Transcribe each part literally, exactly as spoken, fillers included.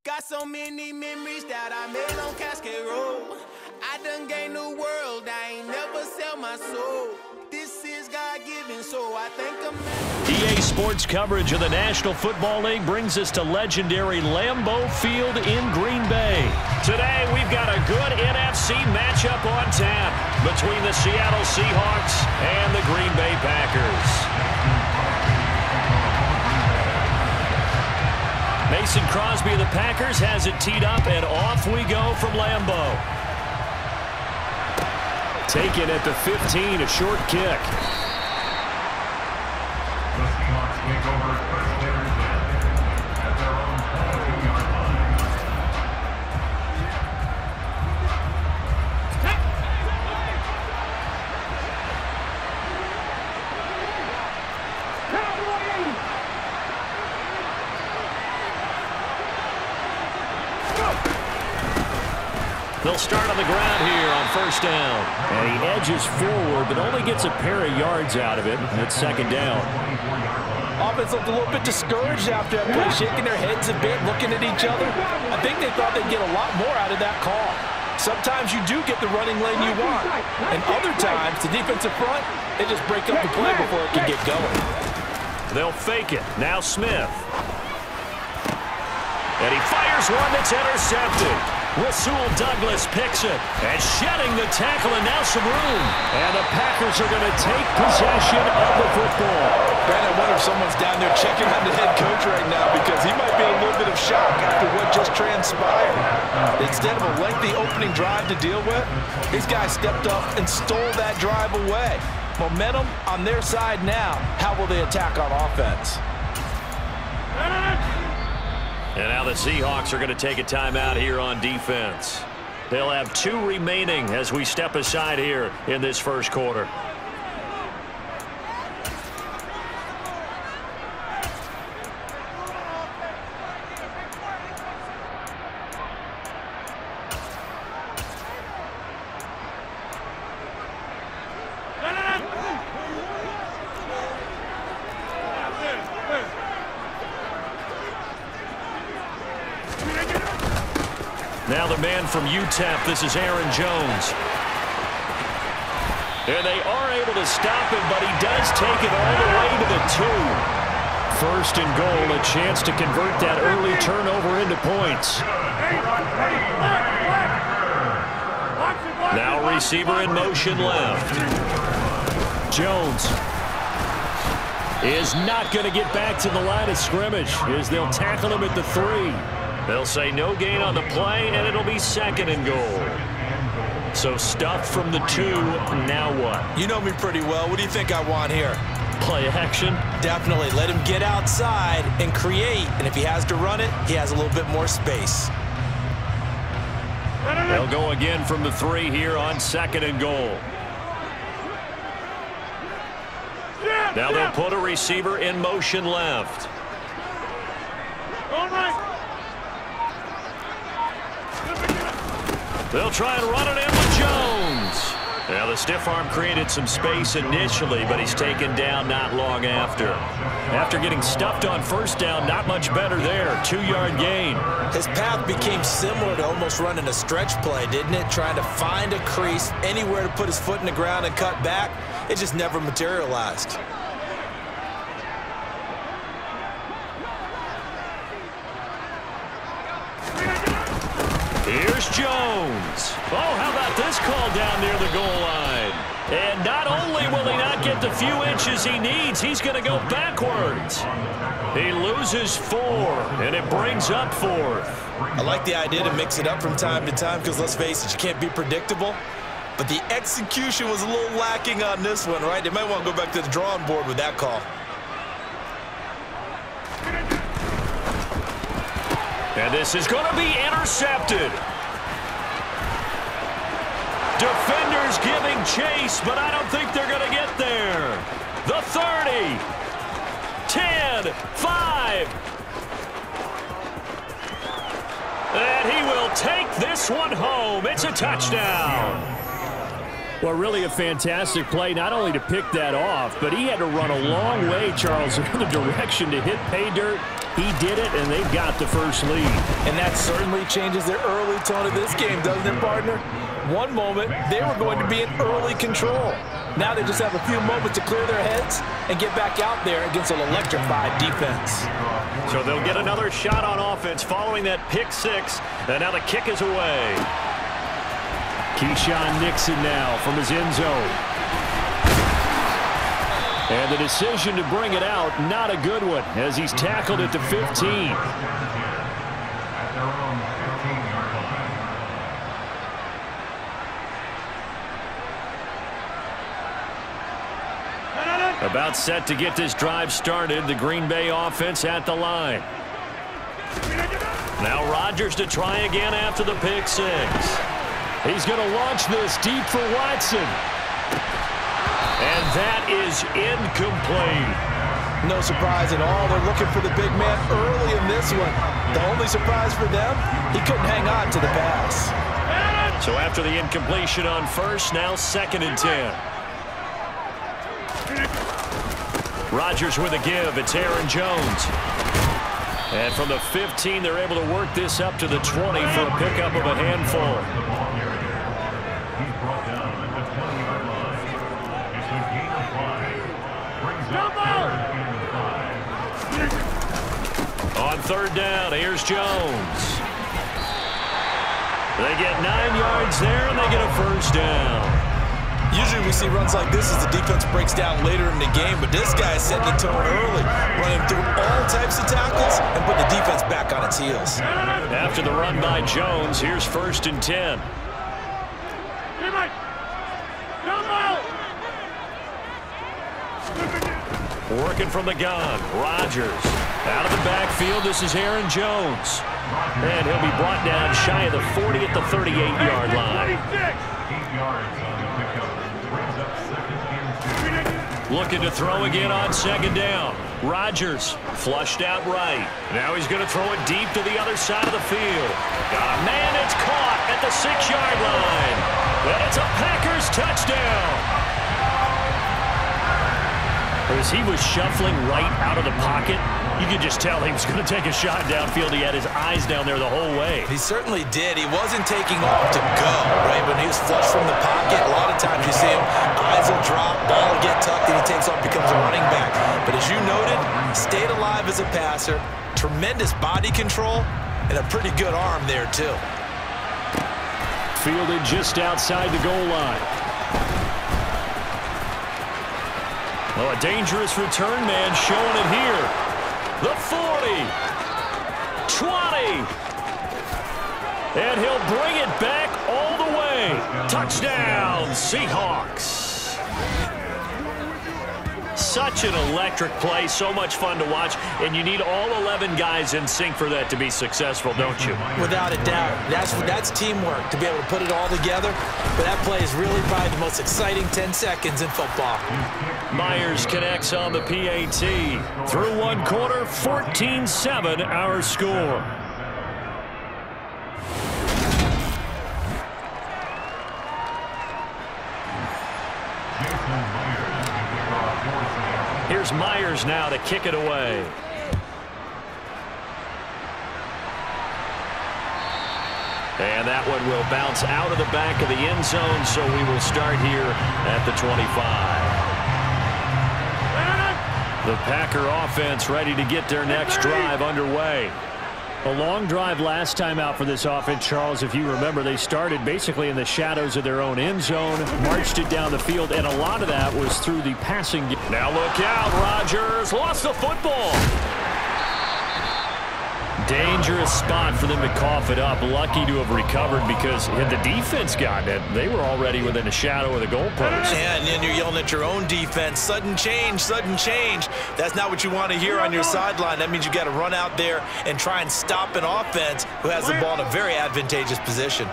Got so many memories that I made on Cascade Road. I done gained the world, I ain't never sell my soul. This is God-given, so I think I'm... E A Sports coverage of the National Football League brings us to legendary Lambeau Field in Green Bay. Today, we've got a good N F C matchup on tap between the Seattle Seahawks and the Green Bay Packers. Mason Crosby of the Packers has it teed up, and off we go from Lambeau. Taken at the fifteen, a short kick. The Seahawks take over first and ten at their own twenty-yard line. They'll start on the ground here on first down. And he edges forward, but only gets a pair of yards out of it. It's second down. Offense looked a little bit discouraged after that play, shaking their heads a bit, looking at each other. I think they thought they'd get a lot more out of that call. Sometimes you do get the running lane you want. And other times, the defensive front, they just break up the play before it can get going. They'll fake it. Now Smith. And he fires one that's intercepted. Rasul Douglas picks it, and shedding the tackle, and now some room. And the Packers are going to take possession of the football. Ben, I wonder if someone's down there checking on the head coach right now, because he might be in a little bit of shock after what just transpired. Instead of a lengthy opening drive to deal with, these guys stepped up and stole that drive away. Momentum on their side now. How will they attack on offense? And now the Seahawks are going to take a timeout here on defense. They'll have two remaining as we step aside here in this first quarter. Now the man from U T E P, this is Aaron Jones. And they are able to stop him, but he does take it all the way to the two. First and goal, a chance to convert that early turnover into points. Now receiver in motion left. Jones is not going to get back to the line of scrimmage as they'll tackle him at the three. They'll say no gain on the play, and it'll be second and goal. So stuffed from the two, now what? You know me pretty well. What do you think I want here? Play action? Definitely. Let him get outside and create. And if he has to run it, he has a little bit more space. They'll go again from the three here on second and goal. Now they'll put a receiver in motion left. All right. They'll try and run it in with Jones. Now the stiff arm created some space initially, but he's taken down not long after. After getting stuffed on first down, not much better there. Two-yard gain. His path became similar to almost running a stretch play, didn't it? Trying to find a crease, anywhere to put his foot in the ground and cut back. It just never materialized. Here's Jones. Oh, how about this call down near the goal line? And not only will he not get the few inches he needs, he's going to go backwards. He loses four, and it brings up fourth. I like the idea to mix it up from time to time because, let's face it, you can't be predictable. But the execution was a little lacking on this one, right? They might want to go back to the drawing board with that call. And this is going to be intercepted. Defenders giving chase, but I don't think they're going to get there. The thirty. ten. five. And he will take this one home. It's a touchdown. Well, really a fantastic play, not only to pick that off, but he had to run a long way, Charles, in the direction to hit pay dirt. He did it, and they've got the first lead. And that certainly changes the early tone of this game, doesn't it, partner? One moment, they were going to be in early control. Now they just have a few moments to clear their heads and get back out there against an electrified defense. So they'll get another shot on offense following that pick six, and now the kick is away. Keyshawn Nixon now from his end zone. And the decision to bring it out, not a good one, as he's tackled at the fifteen. About set to get this drive started, the Green Bay offense at the line. Now Rodgers to try again after the pick six. He's going to launch this deep for Watson. And that is incomplete. No surprise at all. They're looking for the big man early in this one. The only surprise for them, he couldn't hang on to the pass. So after the incompletion on first, now second and ten. Rodgers with a give. It's Aaron Jones. And from the fifteen, they're able to work this up to the twenty for a pickup of a handful. On third down, here's Jones. They get nine yards there, and they get a first down. Usually we see runs like this as the defense breaks down later in the game, but this guy is setting the tone early, running through all types of tackles and putting the defense back on its heels. After the run by Jones, here's first and ten. Working from the gun, Rodgers. Out of the backfield, this is Aaron Jones. And he'll be brought down shy of the forty at the thirty-eight yard line. Looking to throw again on second down. Rodgers flushed out right. Now he's going to throw it deep to the other side of the field. Got a man, it's caught at the six yard line. And it's a Packers touchdown. As he was shuffling right out of the pocket, you could just tell he was going to take a shot downfield. He had his eyes down there the whole way. He certainly did. He wasn't taking off to go, right? When he was flush from the pocket, a lot of times you see him, eyes will drop, ball will get tucked, and he takes off, becomes a running back. But as you noted, stayed alive as a passer, tremendous body control, and a pretty good arm there, too. Fielded just outside the goal line. Oh, a dangerous return man showing it here. The forty. twenty. And he'll bring it back all the way. Touchdown, Seahawks. Such an electric play, so much fun to watch, and you need all eleven guys in sync for that to be successful, don't you? Without a doubt. That's, that's teamwork, to be able to put it all together. But that play is really probably the most exciting ten seconds in football. Myers connects on the P A T. Through one quarter, fourteen seven our score. Here's Myers now to kick it away. And that one will bounce out of the back of the end zone, so we will start here at the twenty-five. The Packer offense ready to get their next drive underway. A long drive last time out for this offense, Charles. If you remember, they started basically in the shadows of their own end zone, marched it down the field, and a lot of that was through the passing game. Now look out, Rodgers lost the football. Dangerous spot for them to cough it up. Lucky to have recovered because had the defense gotten it, they were already within a shadow of the goalpost. Yeah, and then you're yelling at your own defense. Sudden change, sudden change. That's not what you want to hear on your sideline. That means you got to run out there and try and stop an offense who has the ball in a very advantageous position.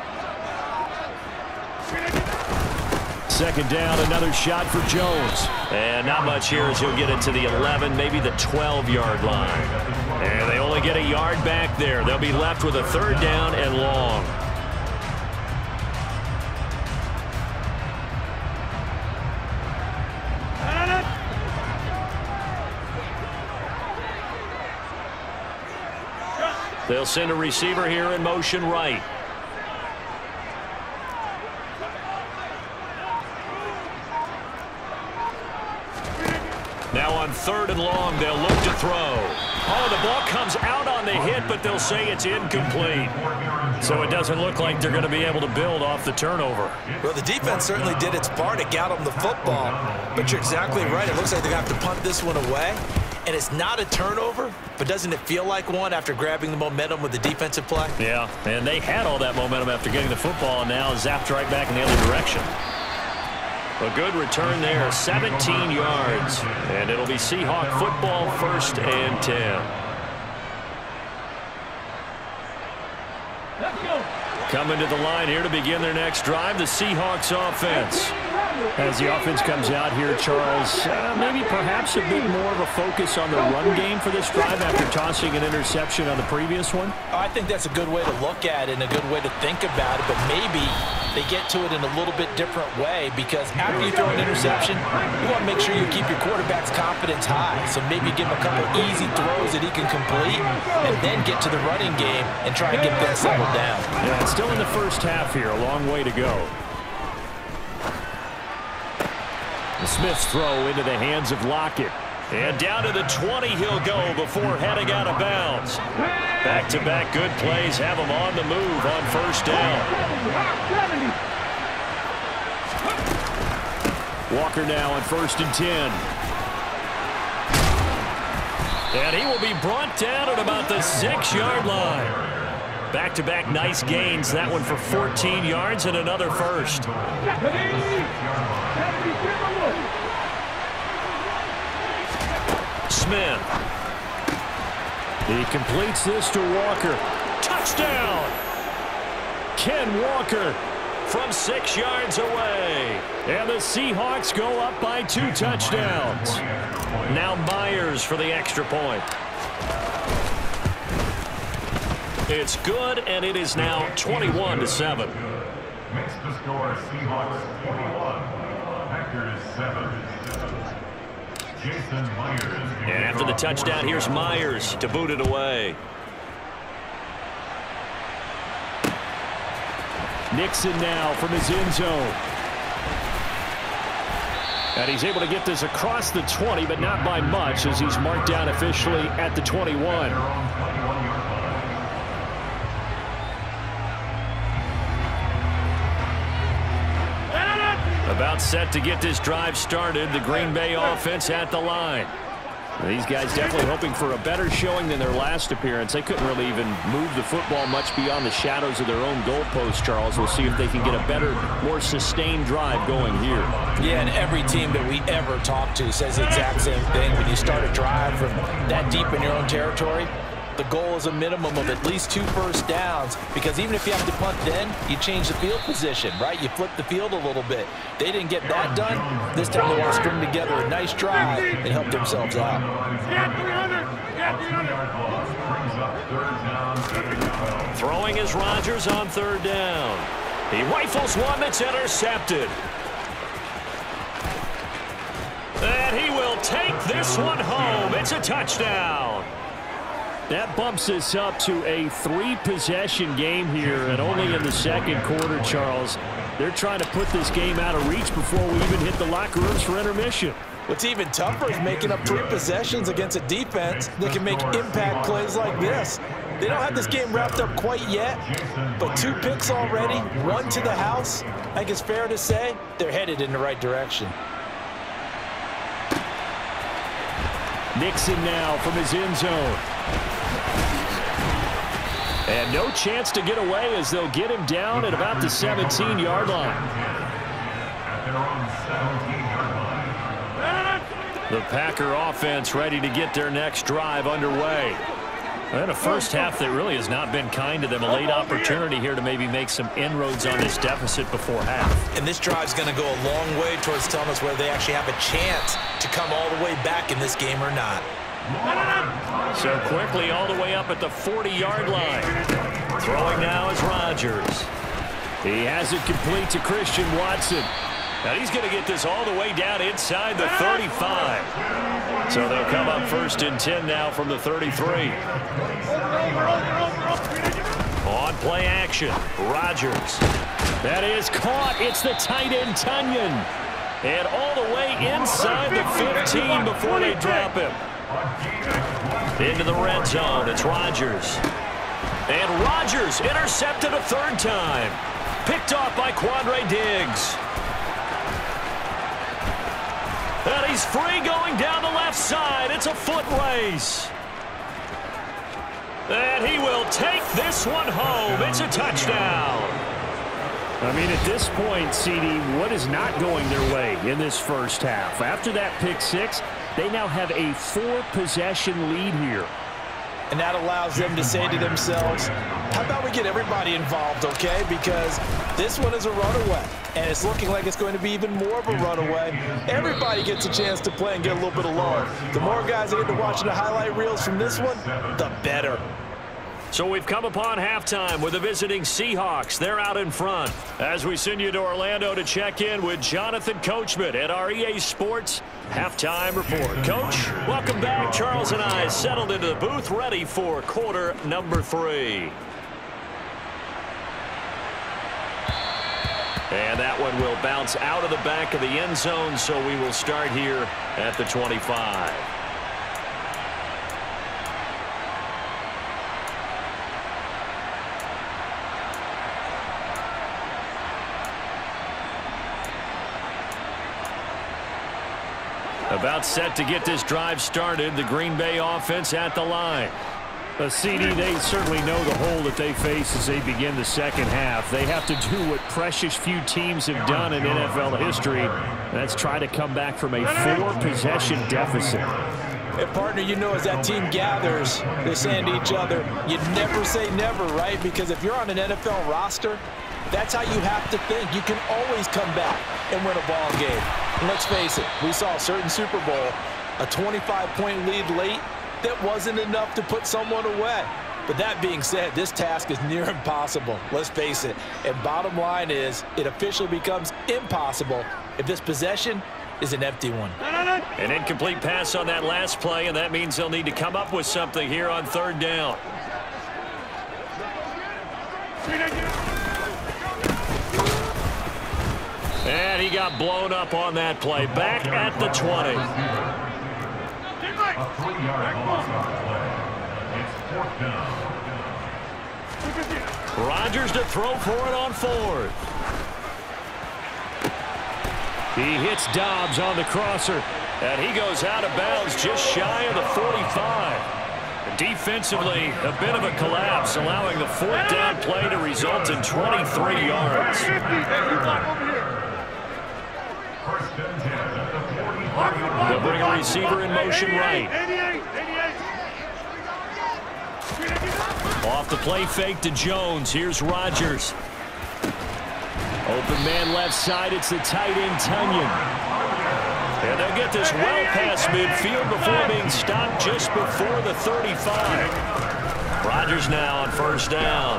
Second down, another shot for Jones. And not much here as he'll get it to the eleven, maybe the twelve yard line. And they only get a yard back there. They'll be left with a third down and long. They'll send a receiver here in motion right. Now on third and long, they'll look to throw. Oh, the ball comes out on the hit, but they'll say it's incomplete. So it doesn't look like they're going to be able to build off the turnover. Well, the defense certainly did its part to get them the football. But you're exactly right. It looks like they're going to have to punt this one away. And it's not a turnover, but doesn't it feel like one after grabbing the momentum with the defensive play? Yeah, and they had all that momentum after getting the football, and now zapped right back in the other direction. A good return there, seventeen yards. And it'll be Seahawk football, first and ten. Coming to the line here to begin their next drive, the Seahawks offense. As the offense comes out here, Charles, uh, maybe perhaps a bit more of a focus on the run game for this drive after tossing an interception on the previous one? I think that's a good way to look at it and a good way to think about it, but maybe they get to it in a little bit different way, because after you throw an interception, you want to make sure you keep your quarterback's confidence high. So maybe give him a couple easy throws that he can complete and then get to the running game and try and get that settled down. Yeah, it's still in the first half here, a long way to go. The Smith's throw into the hands of Lockett. And down to the twenty he'll go before heading out of bounds. Back-to-back good plays have him on the move on first down. Walker now on first and ten. And he will be brought down at about the six-yard line. Back-to-back nice gains. That one for fourteen yards and another first. Smith. He completes this to Walker. Touchdown! Ken Walker from six yards away. And the Seahawks go up by two touchdowns. Now Myers for the extra point. It's good, and it is now twenty-one to seven. Makes the score Seahawks twenty-one, Packers seven. Jason Myers. And after the touchdown, here's Myers to boot it away. Nixon now from his end zone. And he's able to get this across the twenty, but not by much, as he's marked down officially at the twenty-one. About set to get this drive started, the Green Bay offense at the line. These guys definitely hoping for a better showing than their last appearance. They couldn't really even move the football much beyond the shadows of their own goalpost, Charles. We'll see if they can get a better, more sustained drive going here. Yeah, and every team that we ever talk to says the exact same thing. When you start a drive from that deep in your own territory, the goal is a minimum of at least two first downs, because even if you have to punt then, you change the field position, right? You flip the field a little bit. They didn't get that done. This time they want to string together a nice drive and help themselves out. Throwing is Rodgers on third down. He rifles one that's intercepted. And he will take this one home. It's a touchdown. That bumps us up to a three-possession game here, and only in the second quarter, Charles. They're trying to put this game out of reach before we even hit the locker rooms for intermission. What's even tougher is making up three possessions against a defense that can make impact plays like this. They don't have this game wrapped up quite yet, but two picks already, one to the house. I think it's fair to say they're headed in the right direction. Nixon now from his end zone. And no chance to get away, as they'll get him down at about the seventeen-yard line. The Packer offense ready to get their next drive underway. And a first half that really has not been kind to them. A late opportunity here to maybe make some inroads on this deficit before half. And this drive's going to go a long way towards telling us whether they actually have a chance to come all the way back in this game or not. So quickly all the way up at the forty-yard line. Throwing now is Rodgers. He has it complete to Christian Watson. And he's going to get this all the way down inside the thirty-five. So they'll come up first and ten now from the thirty-three. On play action, Rodgers. That is caught. It's the tight end, Tunyon. And all the way inside the fifteen before they drop him. Into the red zone, it's Rodgers. And Rodgers intercepted a third time. Picked off by Quandre Diggs. And he's free going down the left side. It's a foot race. And he will take this one home. It's a touchdown. I mean, at this point, C D, what is not going their way in this first half? After that pick six, they now have a four-possession lead here. And that allows them to say to themselves, how about we get everybody involved, okay? Because this one is a runaway, and it's looking like it's going to be even more of a runaway. Everybody gets a chance to play and get a little bit of love. The more guys that get to watching the highlight reels from this one, the better. So we've come upon halftime with the visiting Seahawks. They're out in front. As we send you to Orlando to check in with Jonathan Coachman at our E A Sports Halftime Report. Coach, welcome back. Charles and I settled into the booth ready for quarter number three. And that one will bounce out of the back of the end zone, so we will start here at the twenty-five. About set to get this drive started. The Green Bay offense at the line. Uh, C D, they certainly know the hole that they face as they begin the second half. They have to do what precious few teams have done in N F L history. That's try to come back from a four-possession deficit. And, partner, you know, as that team gathers, they're saying to each other, you never say never, right? Because if you're on an N F L roster, that's how you have to think. You can always come back and win a ball game. And let's face it, we saw a certain Super Bowl, a twenty-five point lead late, that wasn't enough to put someone away. But that being said, this task is near impossible. Let's face it. And bottom line is, it officially becomes impossible if this possession is an empty one. An incomplete pass on that last play, and that means they'll need to come up with something here on third down. And he got blown up on that play. Back at the twenty. A three-yard loss on the play. It's fourth down. Rodgers to throw for it on fourth. He hits Dobbs on the crosser, and he goes out of bounds just shy of the forty-five. Defensively, a bit of a collapse, allowing the fourth down play to result in twenty-three yards. They'll bring a receiver in motion right. Off the play fake to Jones. Here's Rodgers. Open man left side. It's the tight end, Tunyon. And they'll get this well past midfield before being stopped just before the thirty-five. Rodgers now on first down.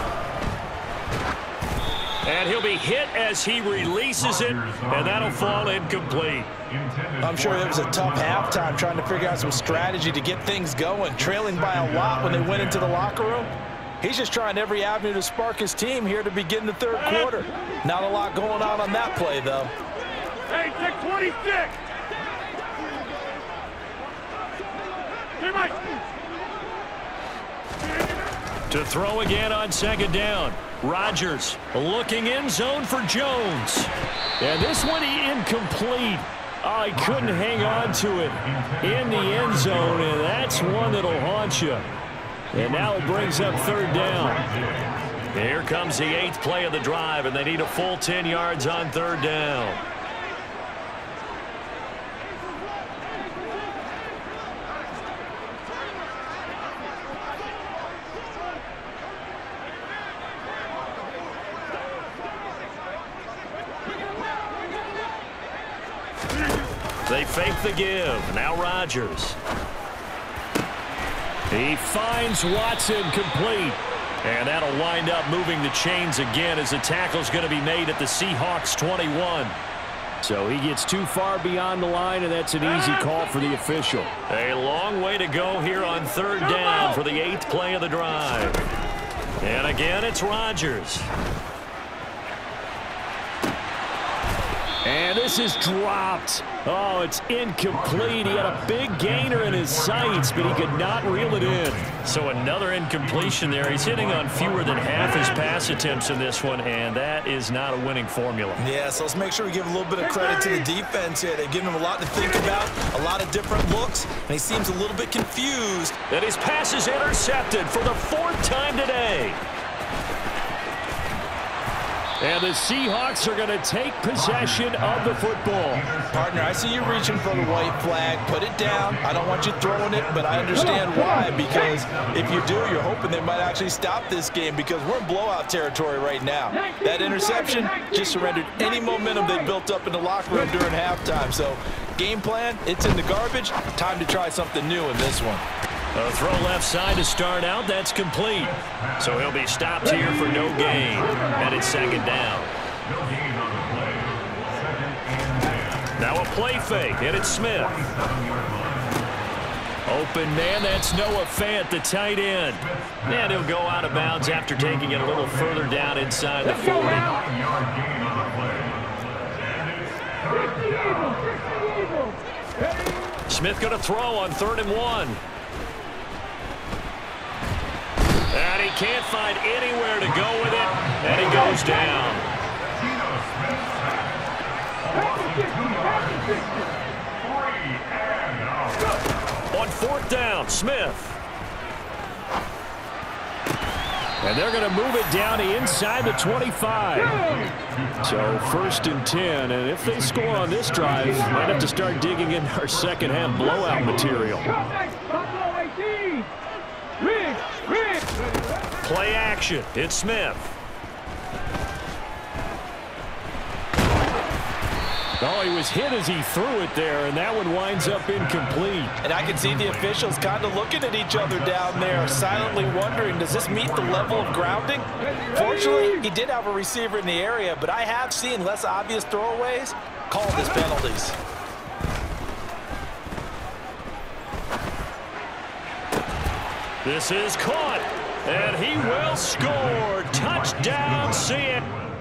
And he'll be hit as he releases it, and that'll fall incomplete. I'm sure it was a tough halftime trying to figure out some strategy to get things going, trailing by a lot when they went into the locker room. He's just trying every avenue to spark his team here to begin the third quarter. Not a lot going on on that play, though. Hey, take twenty-six. Hey, Mike. To throw again on second down. Rodgers looking in zone for Jones. And this one incomplete. Oh, he couldn't hang on to it in the end zone, and that's one that'll haunt you. And now it brings up third down. Here comes the eighth play of the drive, and they need a full ten yards on third down. They fake the give. Now Rodgers. He finds Watson complete. And that'll wind up moving the chains again as the tackle's going to be made at the Seahawks twenty-one. So he gets too far beyond the line, and that's an easy call for the official. A long way to go here on third down for the eighth play of the drive. And again, it's Rodgers. And this is dropped. Oh, it's incomplete. He had a big gainer in his sights, but he could not reel it in. So another incompletion there. He's hitting on fewer than half his pass attempts in this one, and that is not a winning formula. Yeah, so let's make sure we give a little bit of credit to the defense here. They've given him a lot to think about, a lot of different looks, and he seems a little bit confused. And his pass is intercepted for the fourth time today. And the Seahawks are going to take possession of the football. Partner, I see you reaching for the white flag. Put it down. I don't want you throwing it, but I understand why. Because if you do, you're hoping they might actually stop this game because we're in blowout territory right now. That interception just surrendered any momentum they built up in the locker room during halftime. So game plan, it's in the garbage. Time to try something new in this one. A throw left side to start out. That's complete. So he'll be stopped here for no gain. And it's second down. Now a play fake. And it's Smith. Open man. That's Noah Fant, the tight end. And he'll go out of bounds after taking it a little further down inside the forty. Smith going to throw on third and one. And he can't find anywhere to go with it, and he goes down. On fourth down, Smith. And they're going to move it down to inside the twenty-five. So first and ten, and if they score on this drive, might have to start digging in our second half blowout material. Play action. It's Smith. Oh, he was hit as he threw it there, and that one winds up incomplete. And I can see the officials kind of looking at each other down there, silently wondering, does this meet the level of grounding? Fortunately, he did have a receiver in the area, but I have seen less obvious throwaways called as penalties. This is caught, and he will score. Touchdown, see it.